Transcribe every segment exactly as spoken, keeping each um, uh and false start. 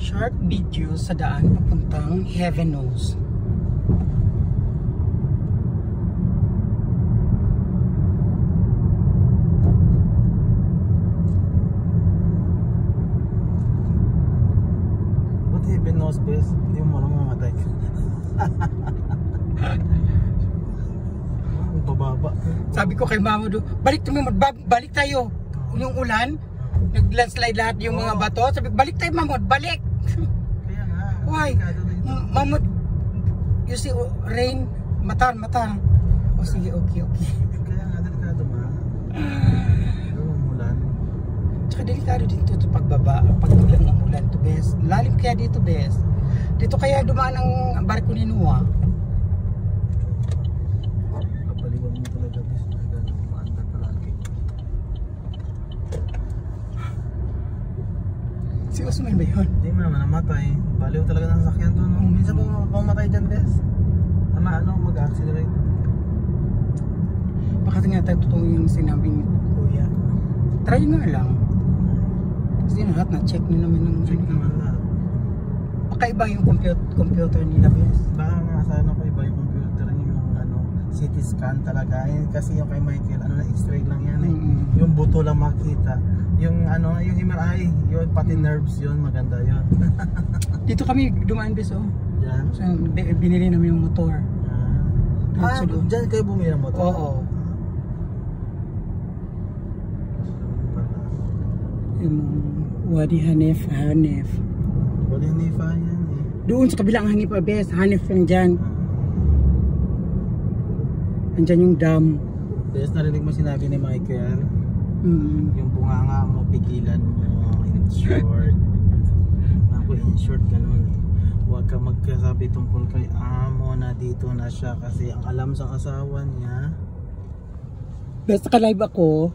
Short video sa daan papuntang Heaven Knows. What Heaven Knows, bes? Hindi mo lang mamatay. Bababa. Sabi ko kay mama do, balik tayo, balik tayo. Yung ulan, nag-landslide lahat yung mga bato. Sabi, balik tayo mamod, balik. Kaya nga. Why? Mamod, you see, rain, matar, matar. O sige, okay, okay. Kaya nga, delikado ma. Yung ulan. Tsaka delikado dito sa pagbaba, pag biglang umulan to, bes. Lalim kaya dito, bes. Dito kaya dumaan ang barko ni Noah. Si Osman ba yun? Hindi mo naman namatay. Baliw talaga ng sasakyan doon. No? Minsan pa pumatay dyan, bes. Ama, ano, mag-accelerate. Baka nga tayo totoo yung sinabi ni Kuya. Try nga lang. Kasi lahat na-check nyo naman ng Check naman lahat. Baka iba yung computer, computer nila, bes. Baka nga sana ko iba yung computer niyo, yung ano, C T scan talaga. Yan, kasi yung kay Michael, ano na, X-ray lang yan eh. Mm-hmm. Yung buto lang makita. Yung ano, yung M R I, yun, pati nerves yun, maganda yun. Dito kami dumaan, bes, oh. Diyan. So, binili namin yung motor. Ah, Ah, doon. dyan kayo bumili ng motor? Oo. Yung Wadi Hanif, Hanif. Wadi Hanifa yan eh. Doon sa kabilang Hanif, bes, Hanif lang dyan. Andyan yung dam. Bes, narinig mo sinabi ni Michael, Mm. yung bunganga mo, pigilan mo, in short. Ako, in short, ganun. Huwag ka magkasabi tungkol kay amo na dito na siya kasi ang alam sa asawa niya. Bes, naka-live ako.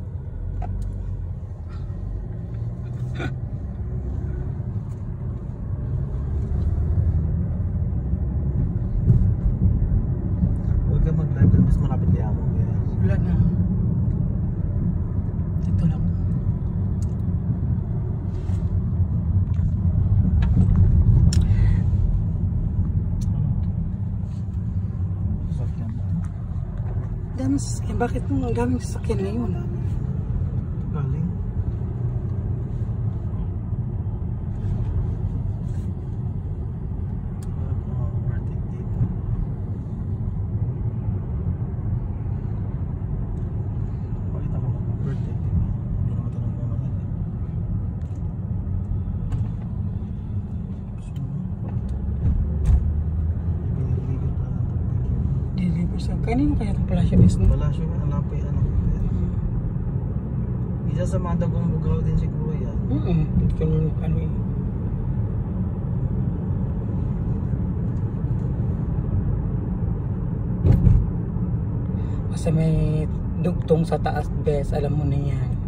Huwag ka mag-live dun, mas malapit kay amo. Wala na. Dito lang. Sasakyan mo. Dami sasakyan. Bakit nung ang daming sasakyan ngayon? Galing. Overtake dito. Bakit ako mag-overtake dito? Hindi naman ito nagmamahal eh. Pinigigil pa lang ito. Deliver sa... Kanino kaya itong pala siya, bes, no? Wala siya, wala pa yung ano. Isa sa mga dagong bugaw din siguro yan. Oo. Dito ka nung ano eh. Basta may dugtong sa taas, bes. Alam mo na yan.